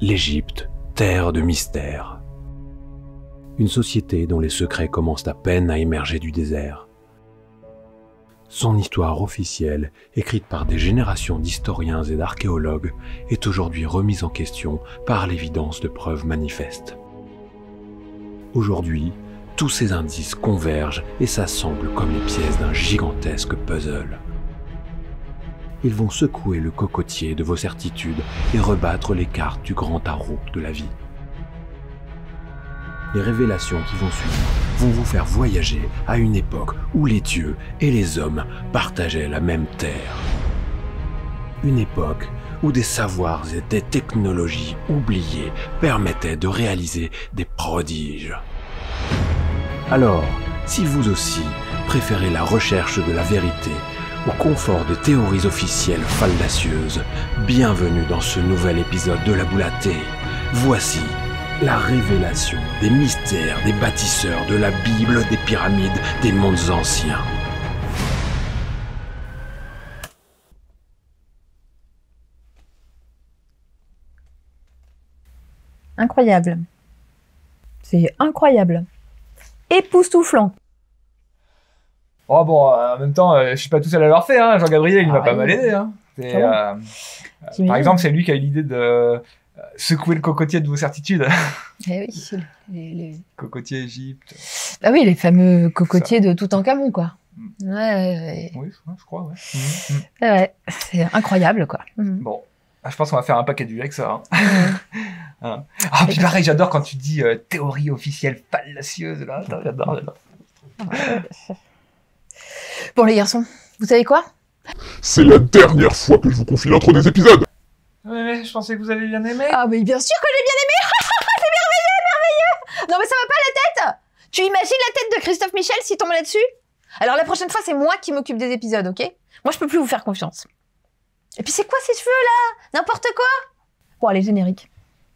l'Égypte, terre de mystère. Une société dont les secrets commencent à peine à émerger du désert. Son histoire officielle, écrite par des générations d'historiens et d'archéologues, est aujourd'hui remise en question par l'évidence de preuves manifestes. Aujourd'hui, tous ces indices convergent et s'assemblent comme les pièces d'un gigantesque puzzle. Ils vont secouer le cocotier de vos certitudes et rebattre les cartes du grand tarot de la vie. Les révélations qui vont suivre vont vous faire voyager à une époque où les dieux et les hommes partageaient la même terre. Une époque où des savoirs et des technologies oubliées permettaient de réaliser des prodiges. Alors, si vous aussi préférez la recherche de la vérité au confort de théories officielles fallacieuses, bienvenue dans ce nouvel épisode de la Boule à thé. Voici la révélation des mystères des bâtisseurs de la Bible, des pyramides, des mondes anciens. Incroyable. C'est incroyable. Époustouflant. Oh bon, en même temps, je suis pas tout seul à l'avoir fait, hein. Jean-Gabriel, il m'a pas mal aidé. Hein. Par exemple, c'est lui qui a eu l'idée de secouer le cocotier de vos certitudes. Eh oui, les... Cocotier Égypte. Ah oui, les fameux cocotiers de Toutankhamon, quoi. Ouais. Oui, je crois, ouais. Ouais, c'est incroyable, quoi. Bon, je pense qu'on va faire un paquet du avec ça. Hein. Ah, puis pareil, j'adore quand tu dis théorie officielle fallacieuse, là. J'adore. Bon, les garçons, vous savez quoi? C'est la dernière fois que je vous confie l'intro des épisodes. Ouais, je pensais que vous avez bien aimé. Ah, mais bien sûr que j'ai bien aimé. C'est merveilleux. Non, mais ça va pas la tête. Tu imagines la tête de Christophe Michel s'il tombe là-dessus? Alors la prochaine fois, c'est moi qui m'occupe des épisodes, ok? Moi, je peux plus vous faire confiance. Et puis c'est quoi ces cheveux là? N'importe quoi. Bon, allez, générique.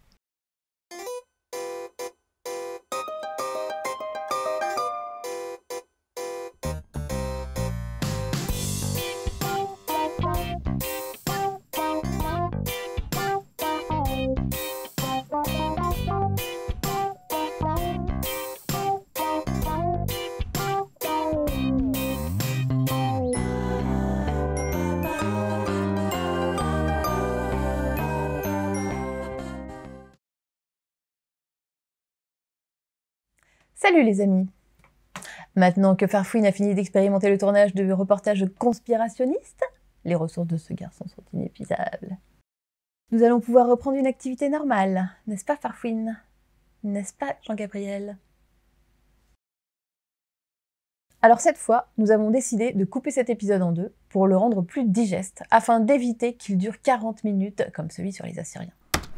Salut les amis. Maintenant que Farfouine a fini d'expérimenter le tournage de reportages conspirationnistes, les ressources de ce garçon sont inépuisables. Nous allons pouvoir reprendre une activité normale, n'est-ce pas Farfouine? N'est-ce pas Jean-Gabriel? Alors cette fois, nous avons décidé de couper cet épisode en deux pour le rendre plus digeste, afin d'éviter qu'il dure 40 minutes comme celui sur les Assyriens.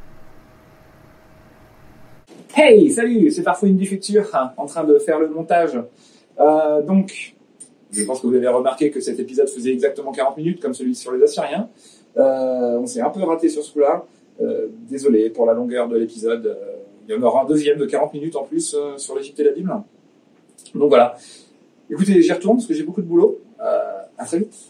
Hey, salut, c'est Farfouine du futur, en train de faire le montage. Donc, je pense que vous avez remarqué que cet épisode faisait exactement 40 minutes, comme celui sur les Assyriens. On s'est un peu raté sur ce coup-là. Désolé pour la longueur de l'épisode. Il y en aura un deuxième de 40 minutes en plus sur l'Égypte et la Bible. Donc voilà. Écoutez, j'y retourne parce que j'ai beaucoup de boulot. À très vite.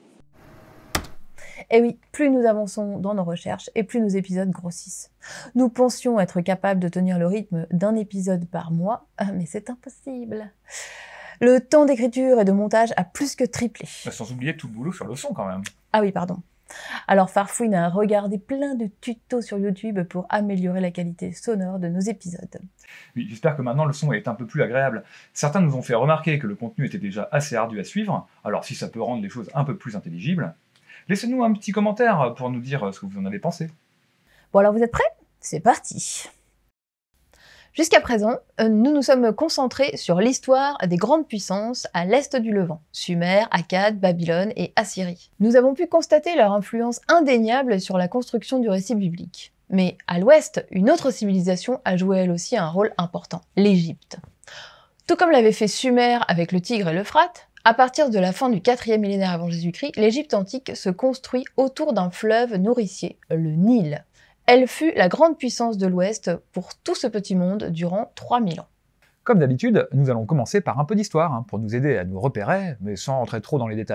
Et oui, plus nous avançons dans nos recherches et plus nos épisodes grossissent. Nous pensions être capables de tenir le rythme d'un épisode par mois, mais c'est impossible. Le temps d'écriture et de montage a plus que triplé. Sans oublier tout le boulot sur le son quand même. Ah oui, pardon. Alors Farfouine a regardé plein de tutos sur YouTube pour améliorer la qualité sonore de nos épisodes. Oui, j'espère que maintenant le son est un peu plus agréable. Certains nous ont fait remarquer que le contenu était déjà assez ardu à suivre, alors si ça peut rendre les choses un peu plus intelligibles, laissez-nous un petit commentaire pour nous dire ce que vous en avez pensé. Bon alors vous êtes prêts? C'est parti! Jusqu'à présent, nous nous sommes concentrés sur l'histoire des grandes puissances à l'est du Levant, Sumer, Akkad, Babylone et Assyrie. Nous avons pu constater leur influence indéniable sur la construction du récit biblique. Mais à l'ouest, une autre civilisation a joué elle aussi un rôle important, l'Égypte. Tout comme l'avait fait Sumer avec le Tigre et l'Euphrate, à partir de la fin du 4e millénaire avant Jésus-Christ, l'Égypte antique se construit autour d'un fleuve nourricier, le Nil. Elle fut la grande puissance de l'Ouest pour tout ce petit monde durant 3000 ans. Comme d'habitude, nous allons commencer par un peu d'histoire, pour nous aider à nous repérer, mais sans rentrer trop dans les détails.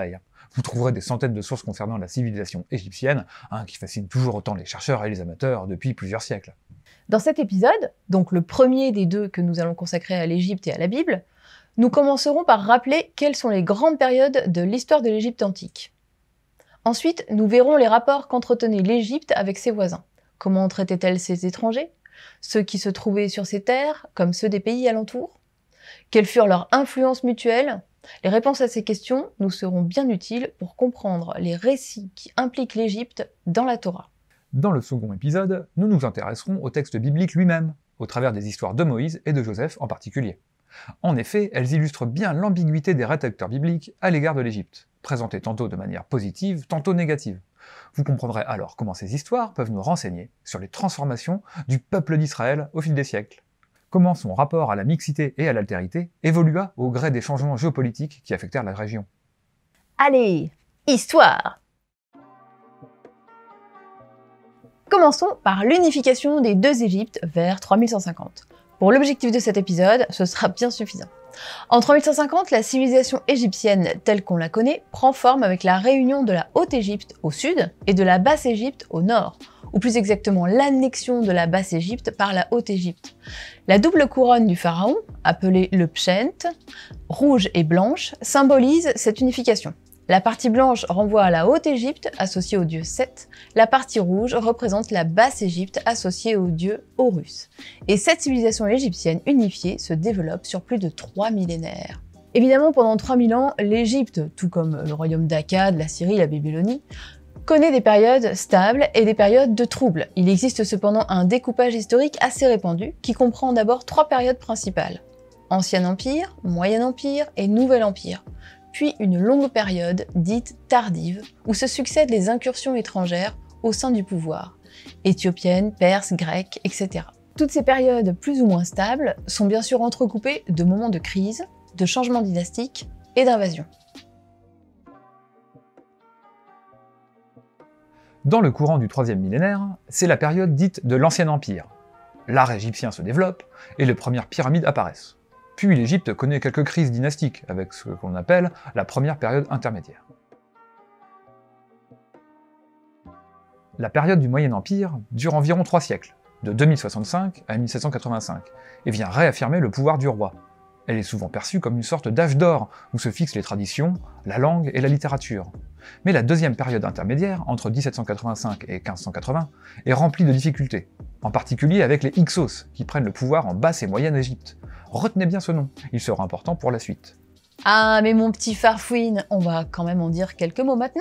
Vous trouverez des centaines de sources concernant la civilisation égyptienne, qui fascine toujours autant les chercheurs et les amateurs depuis plusieurs siècles. Dans cet épisode, donc le premier des deux que nous allons consacrer à l'Égypte et à la Bible, nous commencerons par rappeler quelles sont les grandes périodes de l'histoire de l'Égypte antique. Ensuite, nous verrons les rapports qu'entretenait l'Égypte avec ses voisins. Comment traitait-elle ses étrangers? Ceux qui se trouvaient sur ses terres, comme ceux des pays alentours? Quelles furent leurs influences mutuelles? Les réponses à ces questions nous seront bien utiles pour comprendre les récits qui impliquent l'Égypte dans la Torah. Dans le second épisode, nous nous intéresserons au texte biblique lui-même, au travers des histoires de Moïse et de Joseph en particulier. En effet, elles illustrent bien l'ambiguïté des rédacteurs bibliques à l'égard de l'Égypte, présentée tantôt de manière positive, tantôt négative. Vous comprendrez alors comment ces histoires peuvent nous renseigner sur les transformations du peuple d'Israël au fil des siècles. Comment son rapport à la mixité et à l'altérité évolua au gré des changements géopolitiques qui affectèrent la région. Allez, histoire! Commençons par l'unification des deux Égyptes vers 3150. Pour l'objectif de cet épisode, ce sera bien suffisant. En 3150, la civilisation égyptienne telle qu'on la connaît prend forme avec la réunion de la Haute-Égypte au sud et de la Basse-Égypte au nord, ou plus exactement l'annexion de la Basse-Égypte par la Haute-Égypte. La double couronne du pharaon, appelée le Pshent, rouge et blanche, symbolise cette unification. La partie blanche renvoie à la Haute-Égypte, associée au dieu Seth. La partie rouge représente la Basse-Égypte, associée au dieu Horus. Et cette civilisation égyptienne unifiée se développe sur plus de 3 millénaires. Évidemment, pendant 3000 ans, l'Égypte, tout comme le royaume d'Akkad, la Syrie, la Babylonie, connaît des périodes stables et des périodes de troubles. Il existe cependant un découpage historique assez répandu qui comprend d'abord 3 périodes principales. Ancien Empire, Moyen Empire et Nouvel Empire. Puis une longue période, dite tardive, où se succèdent les incursions étrangères au sein du pouvoir, éthiopienne, perse, grecque, etc. Toutes ces périodes plus ou moins stables sont bien sûr entrecoupées de moments de crise, de changements dynastiques et d'invasions. Dans le courant du 3e millénaire, c'est la période dite de l'Ancien Empire. L'art égyptien se développe et les premières pyramides apparaissent. Puis l'Égypte connaît quelques crises dynastiques, avec ce qu'on appelle la première période intermédiaire. La période du Moyen Empire dure environ 3 siècles, de 2065 à 1785, et vient réaffirmer le pouvoir du roi. Elle est souvent perçue comme une sorte d'âge d'or, où se fixent les traditions, la langue et la littérature. Mais la deuxième période intermédiaire, entre 1785 et 1580, est remplie de difficultés, en particulier avec les Hyksos, qui prennent le pouvoir en Basse et Moyenne Égypte. Retenez bien ce nom, il sera important pour la suite. Ah, mais mon petit Farfouine, on va quand même en dire quelques mots maintenant.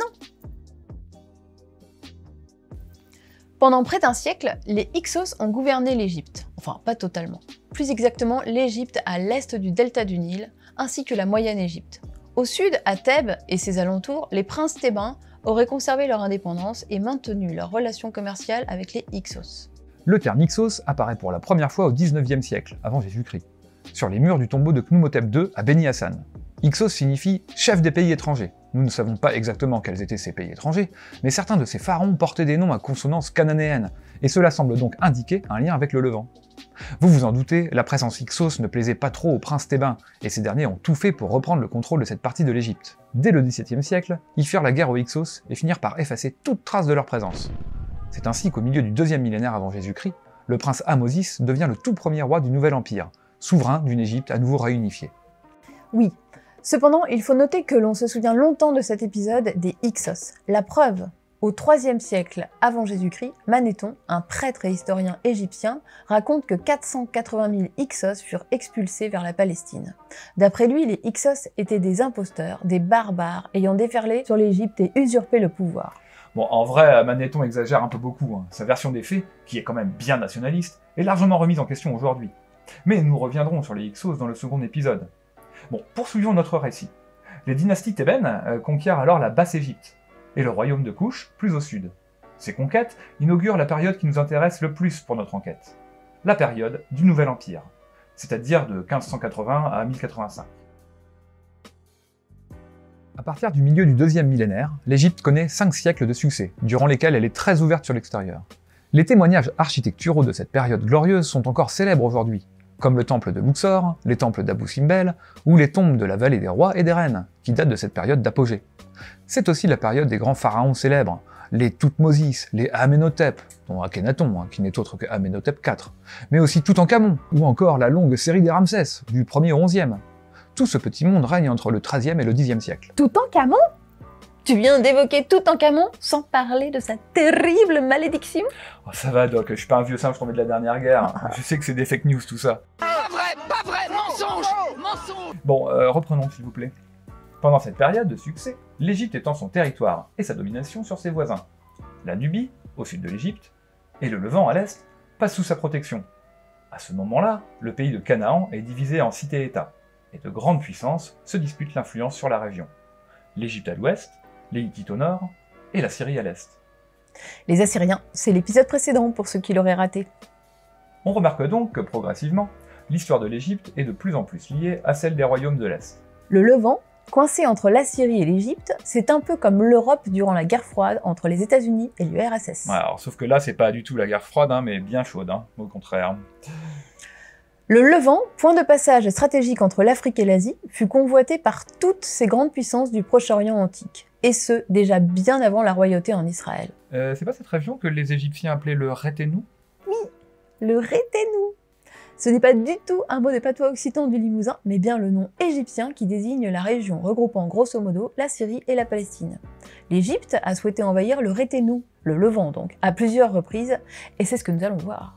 Pendant près d'un siècle, les Hyksos ont gouverné l'Égypte. Enfin, pas totalement. Plus exactement, l'Égypte à l'est du delta du Nil, ainsi que la Moyenne Égypte. Au sud, à Thèbes et ses alentours, les princes thébains auraient conservé leur indépendance et maintenu leurs relations commerciales avec les Hyksos. Le terme Hyksos apparaît pour la première fois au 19e siècle, avant Jésus-Christ, sur les murs du tombeau de Khnumhotep II à Beni Hassan. Hyksos signifie « chef des pays étrangers ». Nous ne savons pas exactement quels étaient ces pays étrangers, mais certains de ces pharaons portaient des noms à consonance cananéenne, et cela semble donc indiquer un lien avec le Levant. Vous vous en doutez, la présence Hyksos ne plaisait pas trop aux princes thébains, et ces derniers ont tout fait pour reprendre le contrôle de cette partie de l'Égypte. Dès le XVIIe siècle, ils firent la guerre aux Hyksos et finirent par effacer toute trace de leur présence. C'est ainsi qu'au milieu du 2e millénaire avant Jésus-Christ, le prince Ahmosis devient le tout premier roi du Nouvel Empire, souverain d'une Égypte à nouveau réunifiée. Oui. Cependant, il faut noter que l'on se souvient longtemps de cet épisode des Hyksos. La preuve, au IIIe siècle avant Jésus-Christ, Manéthon, un prêtre et historien égyptien, raconte que 480 000 Hyksos furent expulsés vers la Palestine. D'après lui, les Hyksos étaient des imposteurs, des barbares, ayant déferlé sur l'Égypte et usurpé le pouvoir. Bon, en vrai, Manéthon exagère un peu beaucoup. Sa version des faits, qui est quand même bien nationaliste, est largement remise en question aujourd'hui. Mais nous reviendrons sur les Hyksos dans le second épisode. Bon, poursuivons notre récit. Les dynasties thébaines conquièrent alors la Basse-Égypte, et le royaume de Kouch plus au sud. Ces conquêtes inaugurent la période qui nous intéresse le plus pour notre enquête, la période du Nouvel Empire, c'est-à-dire de 1580 à 1085. À partir du milieu du 2e millénaire, l'Égypte connaît 5 siècles de succès, durant lesquels elle est très ouverte sur l'extérieur. Les témoignages architecturaux de cette période glorieuse sont encore célèbres aujourd'hui, comme le temple de Luxor, les temples d'Abou Simbel, ou les tombes de la vallée des rois et des reines, qui datent de cette période d'apogée. C'est aussi la période des grands pharaons célèbres, les Thoutmôsis, les Amenhotep, dont Akhenaton, qui n'est autre que Amenhotep IV, mais aussi Toutankhamon, ou encore la longue série des Ramsès, du 1er au 11e. Tout ce petit monde règne entre le XIIIe et le Xe siècle. Toutankhamon? Tu viens d'évoquer Toutankhamon sans parler de sa terrible malédiction? Oh, ça va Doc, je suis pas un vieux singe tombé de la dernière guerre, je sais que c'est des fake news tout ça. Pas vrai, mensonge! Mensonge! Bon, reprenons s'il vous plaît. Pendant cette période de succès, l'Égypte étend son territoire et sa domination sur ses voisins. La Nubie, au sud de l'Égypte, et le Levant à l'est, passent sous sa protection. À ce moment-là, le pays de Canaan est divisé en cités-États, et de grandes puissances se disputent l'influence sur la région. L'Égypte à l'ouest, les Hittites au nord, et la Syrie à l'est. Les Assyriens, c'est l'épisode précédent pour ceux qui l'auraient raté. On remarque donc que progressivement, l'histoire de l'Égypte est de plus en plus liée à celle des royaumes de l'Est. Le Levant, coincé entre l'Assyrie et l'Égypte, c'est un peu comme l'Europe durant la guerre froide entre les États-Unis et l'URSS. Ouais, alors, sauf que là, c'est pas du tout la guerre froide, mais bien chaude, au contraire. Le Levant, point de passage stratégique entre l'Afrique et l'Asie, fut convoité par toutes ces grandes puissances du Proche-Orient antique, et ce, déjà bien avant la royauté en Israël. C'est pas cette région que les Égyptiens appelaient le Réténou? Le Réténou. Ce n'est pas du tout un mot de patois occitan du Limousin, mais bien le nom égyptien qui désigne la région regroupant grosso modo la Syrie et la Palestine. L'Égypte a souhaité envahir le Réténou, le Levant donc, à plusieurs reprises, et c'est ce que nous allons voir.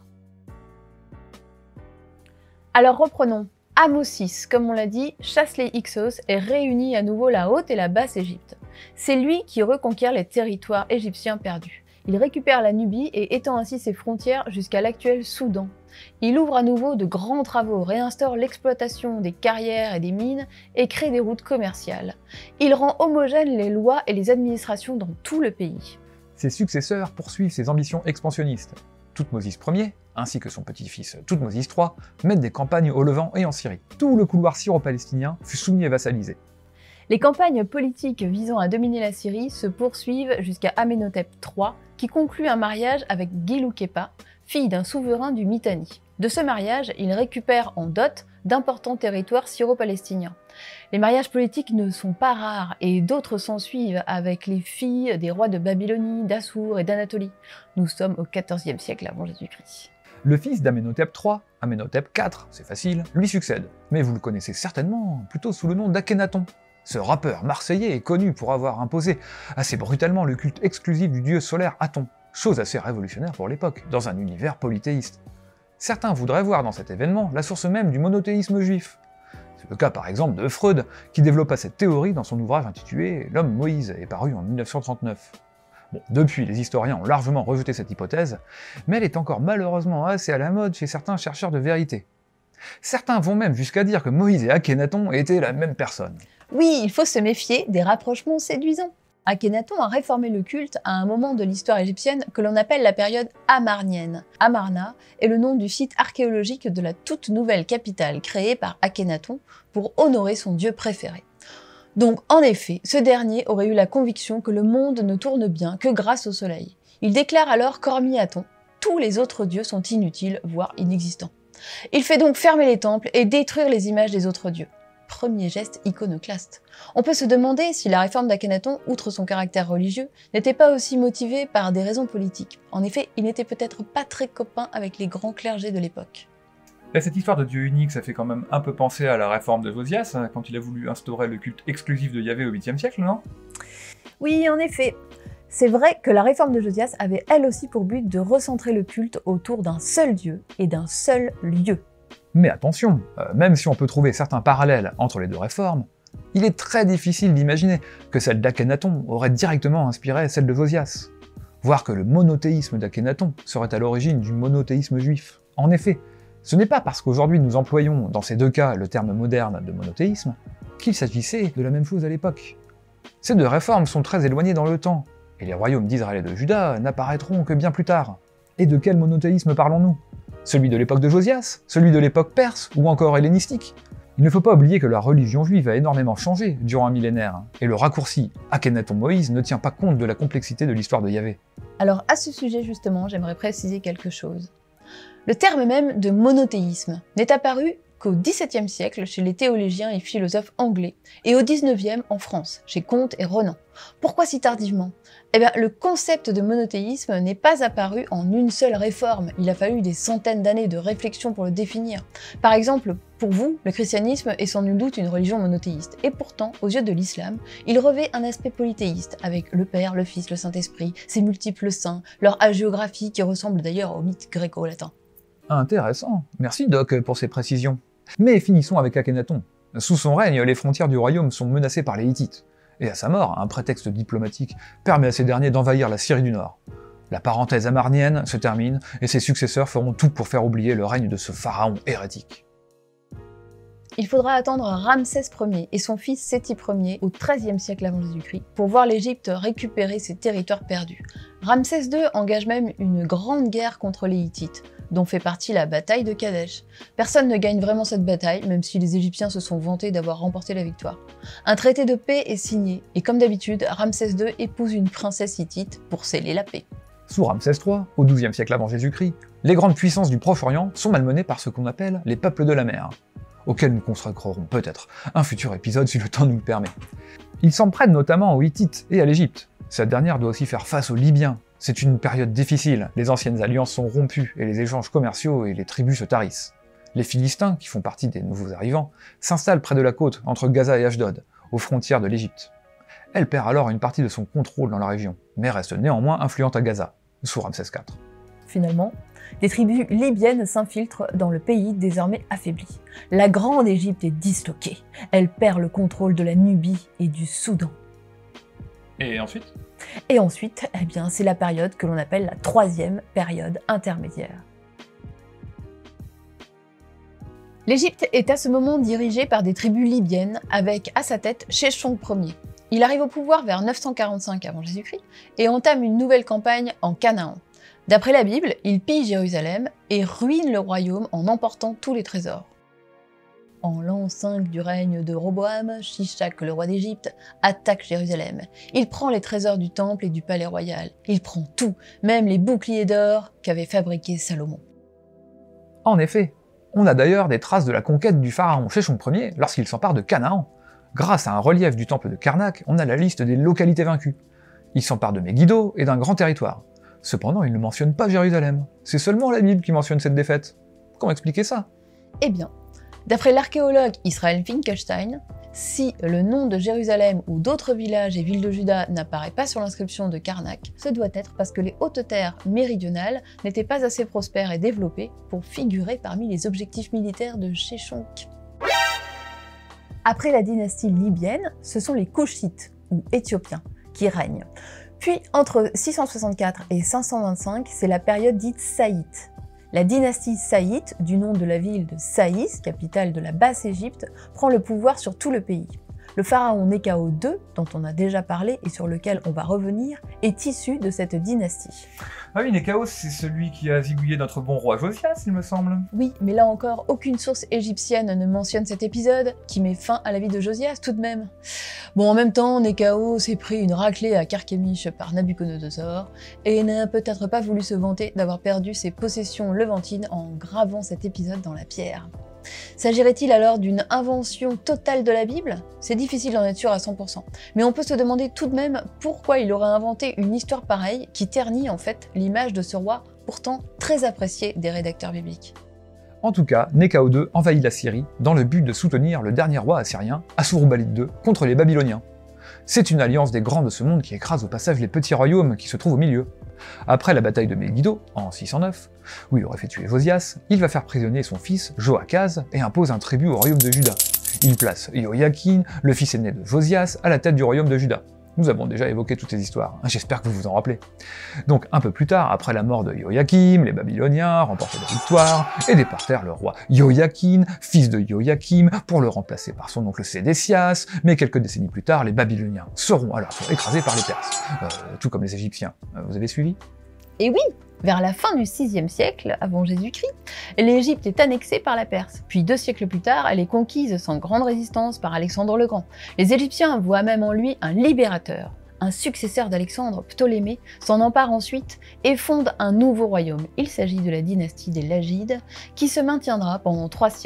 Alors reprenons. Amosis, comme on l'a dit, chasse les Hyksos et réunit à nouveau la Haute et la Basse Égypte. C'est lui qui reconquiert les territoires égyptiens perdus. Il récupère la Nubie et étend ainsi ses frontières jusqu'à l'actuel Soudan. Il ouvre à nouveau de grands travaux, réinstaure l'exploitation des carrières et des mines et crée des routes commerciales. Il rend homogènes les lois et les administrations dans tout le pays. Ses successeurs poursuivent ses ambitions expansionnistes. Thoutmôsis Ier, ainsi que son petit-fils Thoutmôsis III, mènent des campagnes au Levant et en Syrie. Tout le couloir syro-palestinien fut soumis et vassalisé. Les campagnes politiques visant à dominer la Syrie se poursuivent jusqu'à Amenhotep III, qui conclut un mariage avec Guilouképa, fille d'un souverain du Mitanni. De ce mariage, il récupère en dot d'importants territoires syro-palestiniens. Les mariages politiques ne sont pas rares et d'autres s'ensuivent avec les filles des rois de Babylonie, d'Assour et d'Anatolie. Nous sommes au XIVe siècle avant Jésus-Christ. Le fils d'Amenhotep III, Amenhotep IV, c'est facile, lui succède. Mais vous le connaissez certainement plutôt sous le nom d'Akhenaton. Ce rappeur marseillais est connu pour avoir imposé assez brutalement le culte exclusif du dieu solaire Aton, chose assez révolutionnaire pour l'époque, dans un univers polythéiste. Certains voudraient voir dans cet événement la source même du monothéisme juif. C'est le cas par exemple de Freud, qui développa cette théorie dans son ouvrage intitulé « L'homme Moïse » et paru en 1939. Bon, depuis, les historiens ont largement rejeté cette hypothèse, mais elle est encore malheureusement assez à la mode chez certains chercheurs de vérité. Certains vont même jusqu'à dire que Moïse et Akhenaton étaient la même personne. Oui, il faut se méfier des rapprochements séduisants. Akhenaton a réformé le culte à un moment de l'histoire égyptienne que l'on appelle la période amarnienne. Amarna est le nom du site archéologique de la toute nouvelle capitale créée par Akhenaton pour honorer son dieu préféré. Donc en effet, ce dernier aurait eu la conviction que le monde ne tourne bien que grâce au soleil. Il déclare alors qu'hormis Aton, tous les autres dieux sont inutiles, voire inexistants. Il fait donc fermer les temples et détruire les images des autres dieux. Premier geste iconoclaste. On peut se demander si la réforme d'Akhenaton, outre son caractère religieux, n'était pas aussi motivée par des raisons politiques. En effet, il n'était peut-être pas très copain avec les grands clergés de l'époque. Et cette histoire de dieu unique, ça fait quand même un peu penser à la réforme de Josias, quand il a voulu instaurer le culte exclusif de Yahvé au 8e siècle, non? Oui, en effet. C'est vrai que la réforme de Josias avait elle aussi pour but de recentrer le culte autour d'un seul dieu et d'un seul lieu. Mais attention, même si on peut trouver certains parallèles entre les deux réformes, il est très difficile d'imaginer que celle d'Akhenaton aurait directement inspiré celle de Josias, voire que le monothéisme d'Akhenaton serait à l'origine du monothéisme juif. En effet, ce n'est pas parce qu'aujourd'hui nous employons dans ces deux cas le terme moderne de monothéisme qu'il s'agissait de la même chose à l'époque. Ces deux réformes sont très éloignées dans le temps, et les royaumes d'Israël et de Juda n'apparaîtront que bien plus tard. Et de quel monothéisme parlons-nous? Celui de l'époque de Josias? Celui de l'époque perse? Ou encore hellénistique? Il ne faut pas oublier que la religion juive a énormément changé durant un millénaire, et le raccourci Akhenaton-Moïse ne tient pas compte de la complexité de l'histoire de Yahvé. Alors à ce sujet justement, j'aimerais préciser quelque chose. Le terme même de monothéisme n'est apparu qu'au XVIIe siècle chez les théologiens et philosophes anglais, et au XIXe en France, chez Comte et Renan. Pourquoi si tardivement? Eh bien, le concept de monothéisme n'est pas apparu en une seule réforme, il a fallu des centaines d'années de réflexion pour le définir. Par exemple, pour vous, le christianisme est sans nul doute une religion monothéiste, et pourtant, aux yeux de l'islam, il revêt un aspect polythéiste, avec le Père, le Fils, le Saint-Esprit, ses multiples saints, leur hagiographie qui ressemble d'ailleurs au mythe gréco-latin. Intéressant, merci Doc pour ces précisions. Mais finissons avec Akhenaton. Sous son règne, les frontières du royaume sont menacées par les Hittites. Et à sa mort, un prétexte diplomatique permet à ces derniers d'envahir la Syrie du Nord. La parenthèse amarnienne se termine, et ses successeurs feront tout pour faire oublier le règne de ce pharaon hérétique. Il faudra attendre Ramsès Ier et son fils Séti Ier au XIIIe siècle avant Jésus-Christ pour voir l'Égypte récupérer ses territoires perdus. Ramsès II engage même une grande guerre contre les Hittites, dont fait partie la bataille de Kadesh. Personne ne gagne vraiment cette bataille, même si les Égyptiens se sont vantés d'avoir remporté la victoire. Un traité de paix est signé, et comme d'habitude, Ramsès II épouse une princesse hittite pour sceller la paix. Sous Ramsès III, au XIIe siècle avant Jésus-Christ, les grandes puissances du Proche-Orient sont malmenées par ce qu'on appelle les peuples de la mer, auxquels nous consacrerons peut-être un futur épisode si le temps nous le permet. Ils s'en prennent notamment aux Hittites et à l'Égypte. Cette dernière doit aussi faire face aux Libyens. C'est une période difficile, les anciennes alliances sont rompues et les échanges commerciaux et les tribus se tarissent. Les Philistins, qui font partie des nouveaux arrivants, s'installent près de la côte, entre Gaza et Ashdod, aux frontières de l'Égypte. Elle perd alors une partie de son contrôle dans la région, mais reste néanmoins influente à Gaza, sous Ramsès IV. Finalement, des tribus libyennes s'infiltrent dans le pays désormais affaibli. La grande Égypte est disloquée. Elle perd le contrôle de la Nubie et du Soudan. Et ensuite ? Et ensuite, eh bien, c'est la période que l'on appelle la troisième période intermédiaire. L'Égypte est à ce moment dirigée par des tribus libyennes, avec à sa tête Sheshonq Ier. Il arrive au pouvoir vers 945 avant Jésus-Christ et entame une nouvelle campagne en Canaan. D'après la Bible, il pille Jérusalem et ruine le royaume en emportant tous les trésors. En l'an 5 du règne de Roboam, Shishak, le roi d'Égypte, attaque Jérusalem. Il prend les trésors du temple et du palais royal. Il prend tout, même les boucliers d'or qu'avait fabriqués Salomon. En effet, on a d'ailleurs des traces de la conquête du pharaon Sheshonq Ier lorsqu'il s'empare de Canaan. Grâce à un relief du temple de Karnak, on a la liste des localités vaincues. Il s'empare de Megiddo et d'un grand territoire. Cependant, il ne mentionne pas Jérusalem. C'est seulement la Bible qui mentionne cette défaite. Comment expliquer ça? Eh bien, d'après l'archéologue Israël Finkelstein, si le nom de Jérusalem ou d'autres villages et villes de Juda n'apparaît pas sur l'inscription de Karnak, ce doit être parce que les hautes terres méridionales n'étaient pas assez prospères et développées pour figurer parmi les objectifs militaires de Sheshonq. Après la dynastie libyenne, ce sont les Koushites, ou Éthiopiens, qui règnent. Puis, entre 664 et 525, c'est la période dite Saïte. La dynastie Saïte, du nom de la ville de Saïs, capitale de la Basse-Égypte, prend le pouvoir sur tout le pays. Le pharaon Néchao II, dont on a déjà parlé et sur lequel on va revenir, est issu de cette dynastie. Ah oui, Néchao, c'est celui qui a zigouillé notre bon roi Josias, il me semble. Oui, mais là encore, aucune source égyptienne ne mentionne cet épisode, qui met fin à la vie de Josias tout de même. Bon, en même temps, Néchao s'est pris une raclée à Carchemish par Nabuchodonosor, et n'a peut-être pas voulu se vanter d'avoir perdu ses possessions levantines en gravant cet épisode dans la pierre. S'agirait-il alors d'une invention totale de la Bible? C'est difficile d'en être sûr à 100%, mais on peut se demander tout de même pourquoi il aurait inventé une histoire pareille qui ternit en fait l'image de ce roi pourtant très apprécié des rédacteurs bibliques. En tout cas, Néchao II envahit la Syrie dans le but de soutenir le dernier roi assyrien, Assurbanipal II, contre les Babyloniens. C'est une alliance des grands de ce monde qui écrase au passage les petits royaumes qui se trouvent au milieu. Après la bataille de Megiddo, en 609, où il aurait fait tuer Josias, il va faire prisonnier son fils Joachaz et impose un tribut au royaume de Juda. Il place Joachim, le fils aîné de Josias, à la tête du royaume de Juda. Nous avons déjà évoqué toutes ces histoires, j'espère que vous vous en rappelez. Donc un peu plus tard, après la mort de Joachim, les Babyloniens remportaient la victoire et déportèrent le roi Joachim, fils de Joachim, pour le remplacer par son oncle Sédécias, mais quelques décennies plus tard, les Babyloniens seront à leur tour écrasés par les Perses, tout comme les Égyptiens. Vous avez suivi? Et oui, vers la fin du VIe siècle avant Jésus-Christ, l'Égypte est annexée par la Perse. Puis 2 siècles plus tard, elle est conquise sans grande résistance par Alexandre le Grand. Les Égyptiens voient même en lui un libérateur. Un successeur d'Alexandre, Ptolémée, s'en empare ensuite et fonde un nouveau royaume. Il s'agit de la dynastie des Lagides, qui se maintiendra pendant 3 siècles.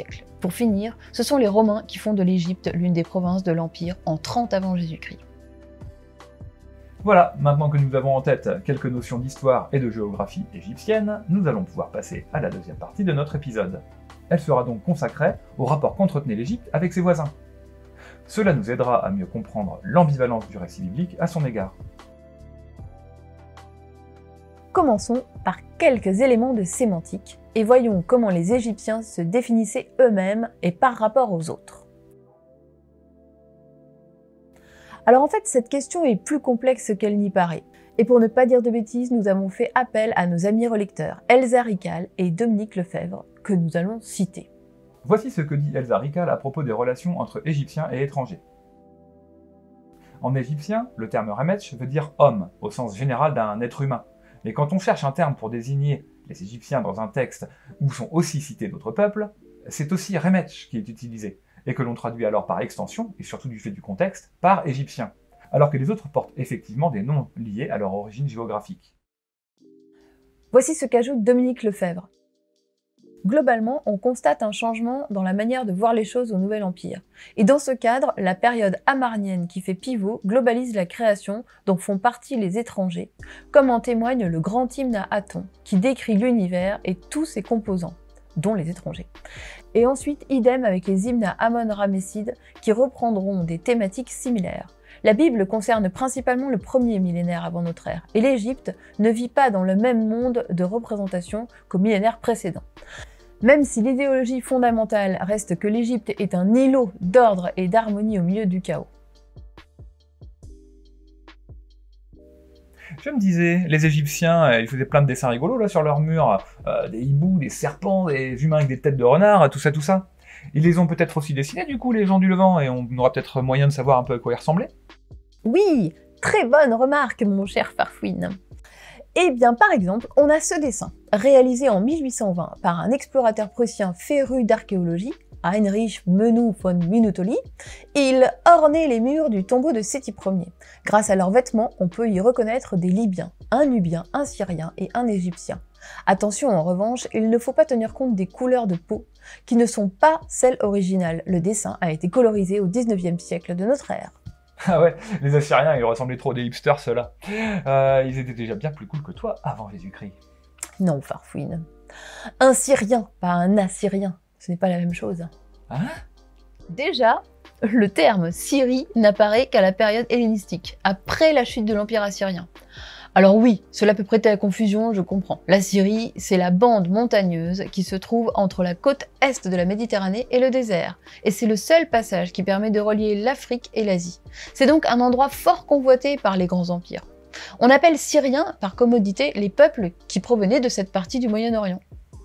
Pour finir, ce sont les Romains qui font de l'Égypte l'une des provinces de l'Empire en 30 avant Jésus-Christ. Voilà, maintenant que nous avons en tête quelques notions d'histoire et de géographie égyptienne, nous allons pouvoir passer à la deuxième partie de notre épisode. Elle sera donc consacrée au rapport qu'entretenait l'Égypte avec ses voisins. Cela nous aidera à mieux comprendre l'ambivalence du récit biblique à son égard. Commençons par quelques éléments de sémantique et voyons comment les Égyptiens se définissaient eux-mêmes et par rapport aux autres. Alors en fait, cette question est plus complexe qu'elle n'y paraît. Et pour ne pas dire de bêtises, nous avons fait appel à nos amis relecteurs Elsa Rical et Dominique Lefebvre, que nous allons citer. Voici ce que dit Elsa Rical à propos des relations entre Égyptiens et étrangers. En égyptien, le terme remetch veut dire homme, au sens général d'un être humain. Mais quand on cherche un terme pour désigner les Égyptiens dans un texte où sont aussi cités d'autres peuples, c'est aussi remetch qui est utilisé, et que l'on traduit alors par extension, et surtout du fait du contexte, par égyptien, alors que les autres portent effectivement des noms liés à leur origine géographique. Voici ce qu'ajoute Dominique Lefebvre. Globalement, on constate un changement dans la manière de voir les choses au Nouvel Empire. Et dans ce cadre, la période amarnienne qui fait pivot globalise la création dont font partie les étrangers, comme en témoigne le grand hymne à Aton, qui décrit l'univers et tous ses composants, dont les étrangers. Et ensuite, idem avec les hymnes à Amon-Ra-Messide, qui reprendront des thématiques similaires. La Bible concerne principalement le premier millénaire avant notre ère, et l'Égypte ne vit pas dans le même monde de représentation qu'au millénaire précédent. Même si l'idéologie fondamentale reste que l'Égypte est un îlot d'ordre et d'harmonie au milieu du chaos. Je me disais, les Égyptiens, ils faisaient plein de dessins rigolos là sur leur mur, des hiboux, des serpents, des humains avec des têtes de renard, tout ça. Ils les ont peut-être aussi dessinés du coup, les gens du Levant, et on aura peut-être moyen de savoir un peu à quoi ils ressemblaient. Oui, très bonne remarque mon cher Farfouine. Eh bien par exemple, on a ce dessin, réalisé en 1820 par un explorateur prussien féru d'archéologie, Heinrich Menou von Minutoli. Ils ornaient les murs du tombeau de Séti Ier. Grâce à leurs vêtements, on peut y reconnaître des Libyens, un Nubien, un Syrien et un Égyptien. Attention en revanche, il ne faut pas tenir compte des couleurs de peau, qui ne sont pas celles originales. Le dessin a été colorisé au 19e siècle de notre ère. Ah ouais, les Assyriens, ils ressemblaient trop à des hipsters, ceux-là. Ils étaient déjà bien plus cool que toi avant Jésus-Christ. Non, Farfouine. Un Syrien, pas un Assyrien. Ce n'est pas la même chose. Hein? Déjà, le terme Syrie n'apparaît qu'à la période hellénistique, après la chute de l'Empire assyrien. Alors oui, cela peut prêter à confusion, je comprends. La Syrie, c'est la bande montagneuse qui se trouve entre la côte est de la Méditerranée et le désert. Et c'est le seul passage qui permet de relier l'Afrique et l'Asie. C'est donc un endroit fort convoité par les grands empires. On appelle Syriens, par commodité, les peuples qui provenaient de cette partie du Moyen-Orient.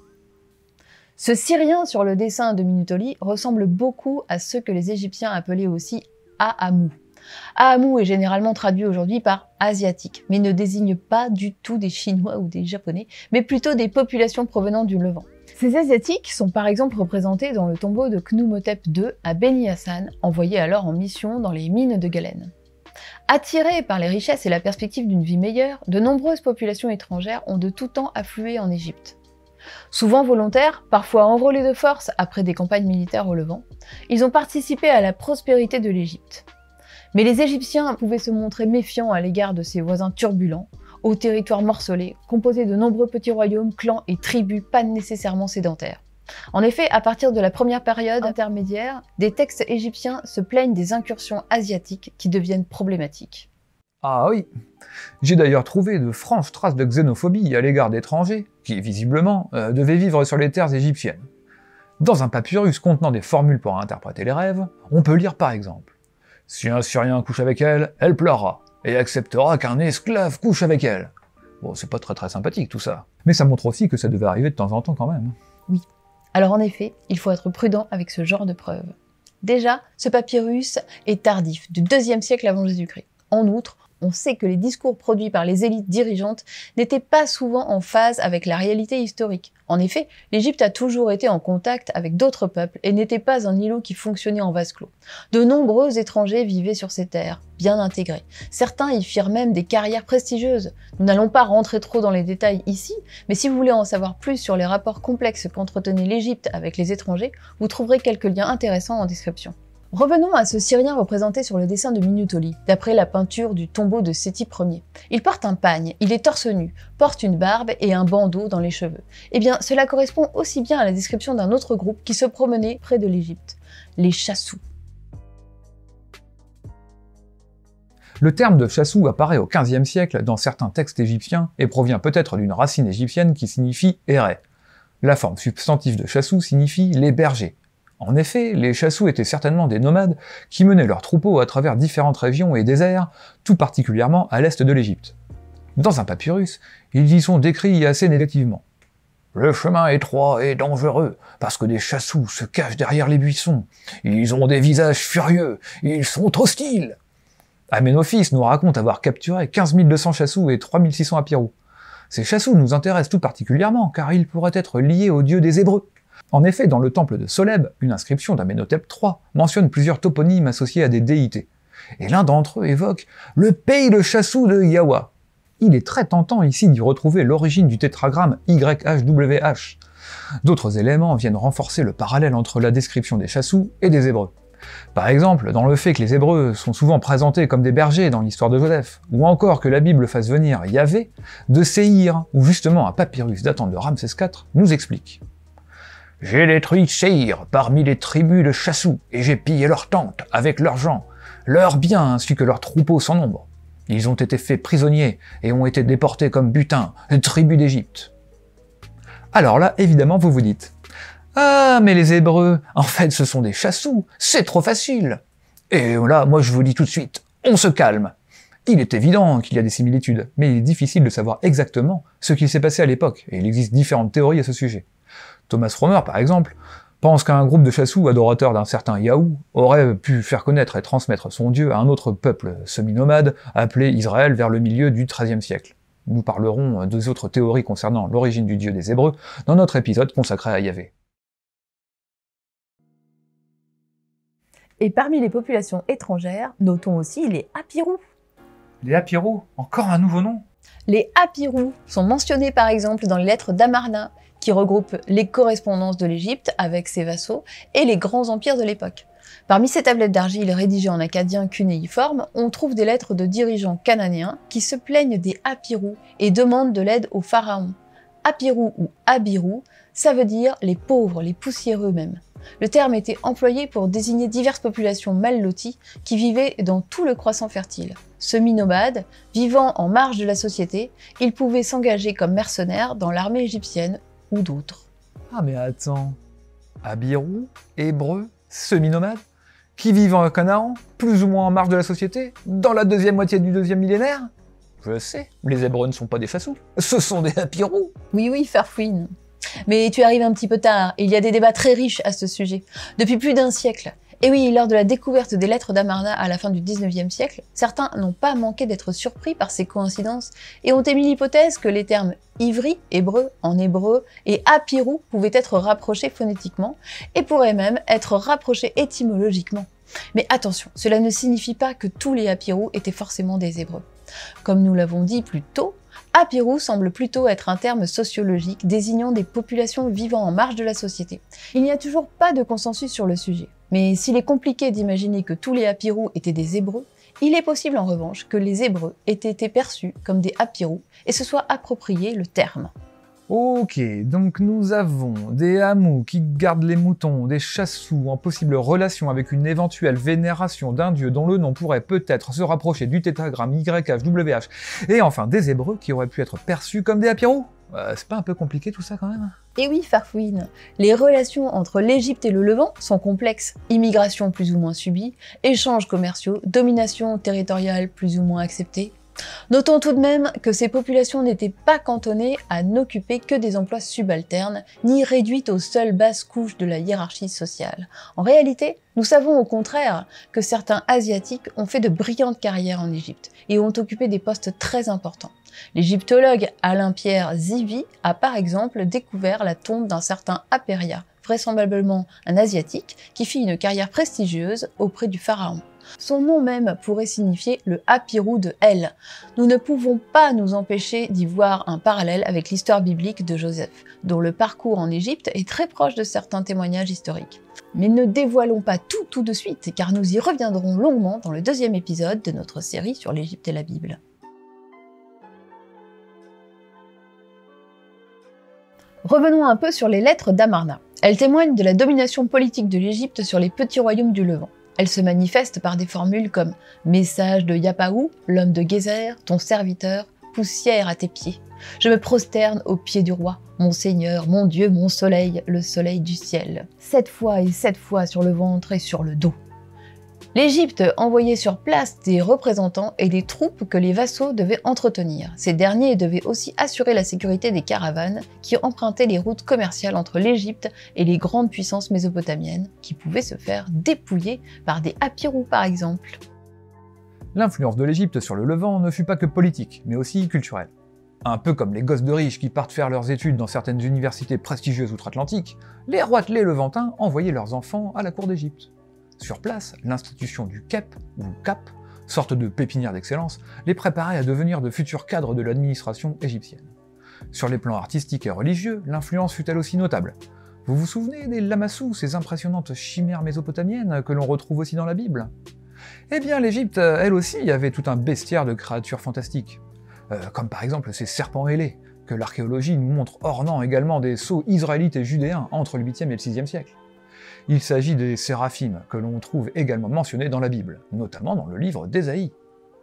Ce Syrien sur le dessin de Minutoli ressemble beaucoup à ceux que les Égyptiens appelaient aussi Ahamou. Ahamou est généralement traduit aujourd'hui par asiatique, mais ne désigne pas du tout des Chinois ou des Japonais, mais plutôt des populations provenant du Levant. Ces Asiatiques sont par exemple représentés dans le tombeau de Khnumhotep II à Beni Hassan, envoyé alors en mission dans les mines de galène. Attirés par les richesses et la perspective d'une vie meilleure, de nombreuses populations étrangères ont de tout temps afflué en Égypte. Souvent volontaires, parfois enrôlés de force après des campagnes militaires au Levant, ils ont participé à la prospérité de l'Égypte. Mais les Égyptiens pouvaient se montrer méfiants à l'égard de ses voisins turbulents, aux territoires morcelés, composés de nombreux petits royaumes, clans et tribus pas nécessairement sédentaires. En effet, à partir de la première période intermédiaire, des textes égyptiens se plaignent des incursions asiatiques qui deviennent problématiques. Ah oui, j'ai d'ailleurs trouvé de franches traces de xénophobie à l'égard d'étrangers, qui, visiblement, devaient vivre sur les terres égyptiennes. Dans un papyrus contenant des formules pour interpréter les rêves, on peut lire par exemple « Si un Syrien couche avec elle, elle pleurera, et acceptera qu'un esclave couche avec elle. » Bon, c'est pas très sympathique tout ça. Mais ça montre aussi que ça devait arriver de temps en temps quand même. Oui. Alors en effet, il faut être prudent avec ce genre de preuves. Déjà, ce papyrus est tardif, du 2e siècle avant Jésus-Christ. En outre, On sait que les discours produits par les élites dirigeantes n'étaient pas souvent en phase avec la réalité historique. En effet, l'Égypte a toujours été en contact avec d'autres peuples et n'était pas un îlot qui fonctionnait en vase clos. De nombreux étrangers vivaient sur ces terres, bien intégrés. Certains y firent même des carrières prestigieuses. Nous n'allons pas rentrer trop dans les détails ici, mais si vous voulez en savoir plus sur les rapports complexes qu'entretenait l'Égypte avec les étrangers, vous trouverez quelques liens intéressants en description. Revenons à ce Syrien représenté sur le dessin de Minutoli, d'après la peinture du tombeau de Séti Ier. Il porte un pagne, il est torse nu, porte une barbe et un bandeau dans les cheveux. Eh bien, cela correspond aussi bien à la description d'un autre groupe qui se promenait près de l'Égypte, les chassous. Le terme de chassou apparaît au XVe siècle dans certains textes égyptiens et provient peut-être d'une racine égyptienne qui signifie « errer ». La forme substantive de chassou signifie « les bergers ». En effet, les chassous étaient certainement des nomades qui menaient leurs troupeaux à travers différentes régions et déserts, tout particulièrement à l'est de l'Égypte. Dans un papyrus, ils y sont décrits assez négativement. « Le chemin étroit est dangereux, parce que des chassous se cachent derrière les buissons. Ils ont des visages furieux, ils sont hostiles. » Amenophis nous raconte avoir capturé 15 200 chassous et 3 600 apirous. Ces chassous nous intéressent tout particulièrement, car ils pourraient être liés aux dieux des Hébreux. En effet, dans le temple de Soleb, une inscription d'Amenhotep III mentionne plusieurs toponymes associés à des déités. Et l'un d'entre eux évoque « le pays de chassous de Yawa ». Il est très tentant ici d'y retrouver l'origine du tétragramme YHWH. D'autres éléments viennent renforcer le parallèle entre la description des chassous et des Hébreux. Par exemple, dans le fait que les Hébreux sont souvent présentés comme des bergers dans l'histoire de Joseph, ou encore que la Bible fasse venir Yahvé de Séhir, où justement un papyrus datant de Ramsès IV nous explique. « J'ai détruit Séhir parmi les tribus de chassous, et j'ai pillé leurs tentes avec leurs gens, leurs biens ainsi que leurs troupeaux sans nombre. Ils ont été faits prisonniers et ont été déportés comme butin, tribus d'Égypte. » Alors là, évidemment, vous vous dites « Ah, mais les Hébreux, en fait, ce sont des chassous, c'est trop facile !» Et là, moi je vous dis tout de suite, on se calme. Il est évident qu'il y a des similitudes, mais il est difficile de savoir exactement ce qu'il s'est passé à l'époque, et il existe différentes théories à ce sujet. Thomas Romer, par exemple, pense qu'un groupe de chassous adorateurs d'un certain Yahou aurait pu faire connaître et transmettre son dieu à un autre peuple semi-nomade appelé Israël vers le milieu du XIIIe siècle. Nous parlerons des autres théories concernant l'origine du dieu des Hébreux dans notre épisode consacré à Yahvé. Et parmi les populations étrangères, notons aussi les Apirous. Les Apirous, encore un nouveau nom? Les Apirous sont mentionnés par exemple dans les lettres d'Amarna, qui regroupent les correspondances de l'Égypte avec ses vassaux et les grands empires de l'époque. Parmi ces tablettes d'argile rédigées en acadien cunéiforme, on trouve des lettres de dirigeants cananéens qui se plaignent des Apirous et demandent de l'aide au pharaon. Apirous ou Abirous, ça veut dire les pauvres, les poussiéreux même. Le terme était employé pour désigner diverses populations mal loties qui vivaient dans tout le croissant fertile. Semi-nomades, vivant en marge de la société, ils pouvaient s'engager comme mercenaires dans l'armée égyptienne ou d'autres. Ah mais attends, Abirous, Hébreux, semi-nomades, qui vivent en Canaan, plus ou moins en marge de la société, dans la deuxième moitié du deuxième millénaire? Je sais, les Hébreux ne sont pas des chassous, ce sont des Apirous. Oui, Farfouine. Mais tu arrives un petit peu tard, il y a des débats très riches à ce sujet. Depuis plus d'un siècle. Et oui, lors de la découverte des lettres d'Amarna à la fin du XIXe siècle, certains n'ont pas manqué d'être surpris par ces coïncidences et ont émis l'hypothèse que les termes ivri, hébreu, en hébreu, et apirou pouvaient être rapprochés phonétiquement et pourraient même être rapprochés étymologiquement. Mais attention, cela ne signifie pas que tous les apirous étaient forcément des hébreux. Comme nous l'avons dit plus tôt, Apirou semble plutôt être un terme sociologique désignant des populations vivant en marge de la société. Il n'y a toujours pas de consensus sur le sujet. Mais s'il est compliqué d'imaginer que tous les Apirous étaient des Hébreux, il est possible en revanche que les Hébreux aient été perçus comme des Apirous et se soient approprié le terme. Ok, donc nous avons des Hamous qui gardent les moutons, des chassous en possible relation avec une éventuelle vénération d'un dieu dont le nom pourrait peut-être se rapprocher du tétragramme YHWH, et enfin des Hébreux qui auraient pu être perçus comme des Apirous. C'est pas un peu compliqué tout ça quand même? Et oui, Farfouine, les relations entre l'Égypte et le Levant sont complexes. Immigration plus ou moins subie, échanges commerciaux, domination territoriale plus ou moins acceptée. Notons tout de même que ces populations n'étaient pas cantonnées à n'occuper que des emplois subalternes, ni réduites aux seules basses couches de la hiérarchie sociale. En réalité, nous savons au contraire que certains Asiatiques ont fait de brillantes carrières en Égypte et ont occupé des postes très importants. L'égyptologue Alain-Pierre Zivy a par exemple découvert la tombe d'un certain Apéria, vraisemblablement un Asiatique, qui fit une carrière prestigieuse auprès du pharaon. Son nom même pourrait signifier le Apirou de El. Nous ne pouvons pas nous empêcher d'y voir un parallèle avec l'histoire biblique de Joseph, dont le parcours en Égypte est très proche de certains témoignages historiques. Mais ne dévoilons pas tout de suite, car nous y reviendrons longuement dans le deuxième épisode de notre série sur l'Égypte et la Bible. Revenons un peu sur les lettres d'Amarna. Elles témoignent de la domination politique de l'Égypte sur les petits royaumes du Levant. Elles se manifestent par des formules comme « Message de Yapaou, l'homme de Gézer, ton serviteur, poussière à tes pieds. Je me prosterne aux pieds du roi, mon Seigneur, mon Dieu, mon soleil, le soleil du ciel. 7 fois et 7 fois sur le ventre et sur le dos. » L'Égypte envoyait sur place des représentants et des troupes que les vassaux devaient entretenir. Ces derniers devaient aussi assurer la sécurité des caravanes qui empruntaient les routes commerciales entre l'Égypte et les grandes puissances mésopotamiennes, qui pouvaient se faire dépouiller par des Apirous par exemple. L'influence de l'Égypte sur le Levant ne fut pas que politique, mais aussi culturelle. Un peu comme les gosses de riches qui partent faire leurs études dans certaines universités prestigieuses outre-Atlantique, les roitelets levantins envoyaient leurs enfants à la cour d'Égypte. Sur place, l'institution du KEP, ou CAP, sorte de pépinière d'excellence, les préparait à devenir de futurs cadres de l'administration égyptienne. Sur les plans artistiques et religieux, l'influence fut elle aussi notable. Vous vous souvenez des lamassous, ces impressionnantes chimères mésopotamiennes que l'on retrouve aussi dans la Bible? Eh bien, l'Égypte, elle aussi, avait tout un bestiaire de créatures fantastiques. Comme par exemple ces serpents ailés, que l'archéologie nous montre ornant également des sceaux israélites et judéens entre le 8e et le 6e siècle. Il s'agit des séraphim, que l'on trouve également mentionnés dans la Bible, notamment dans le livre d'Ésaïe.